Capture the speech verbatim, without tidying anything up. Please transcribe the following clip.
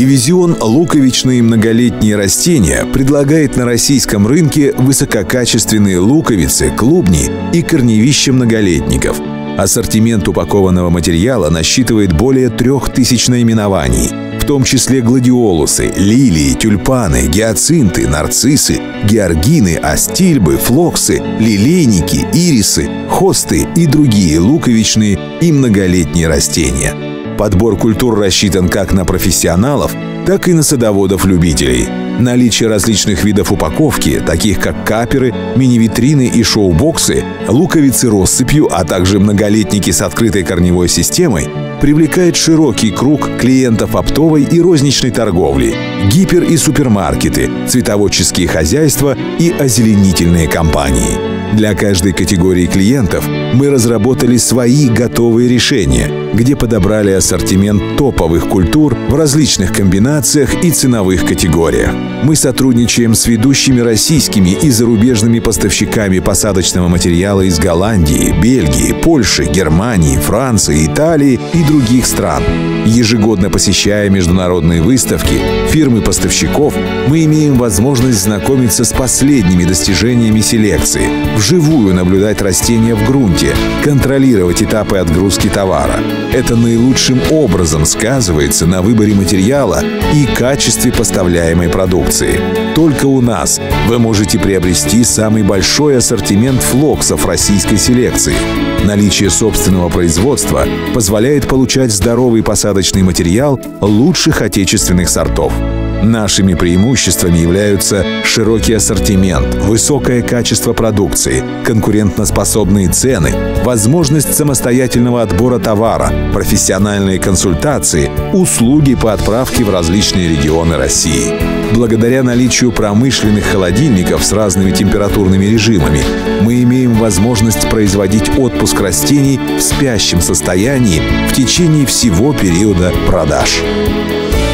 Дивизион «Луковичные многолетние растения» предлагает на российском рынке высококачественные луковицы, клубни и корневища многолетников. Ассортимент упакованного материала насчитывает более трех тысяч наименований, в том числе гладиолусы, лилии, тюльпаны, гиацинты, нарциссы, георгины, астильбы, флоксы, лилейники, ирисы, хосты и другие луковичные и многолетние растения. Подбор культур рассчитан как на профессионалов, так и на садоводов-любителей. Наличие различных видов упаковки, таких как каперы, мини-витрины и шоу-боксы, луковицы россыпью, а также многолетники с открытой корневой системой, привлекает широкий круг клиентов оптовой и розничной торговли, гипер- и супермаркеты, цветоводческие хозяйства и озеленительные компании. Для каждой категории клиентов мы разработали свои готовые решения, где подобрали ассортимент топовых культур в различных комбинациях и ценовых категориях. Мы сотрудничаем с ведущими российскими и зарубежными поставщиками посадочного материала из Голландии, Бельгии, Польши, Германии, Франции, Италии и других стран. Ежегодно посещая международные выставки, фирмы поставщиков, мы имеем возможность знакомиться с последними достижениями селекции, вживую наблюдать растения в грунте, контролировать этапы отгрузки товара. Это наилучшим образом сказывается на выборе материала и качестве поставляемой продукции. Только у нас вы можете приобрести самый большой ассортимент флоксов российской селекции. Наличие собственного производства позволяет получать здоровый посадочный материал лучших отечественных сортов. Нашими преимуществами являются широкий ассортимент, высокое качество продукции, конкурентоспособные цены, возможность самостоятельного отбора товара, профессиональные консультации, услуги по отправке в различные регионы России. Благодаря наличию промышленных холодильников с разными температурными режимами мы имеем возможность производить отпуск растений в спящем состоянии в течение всего периода продаж.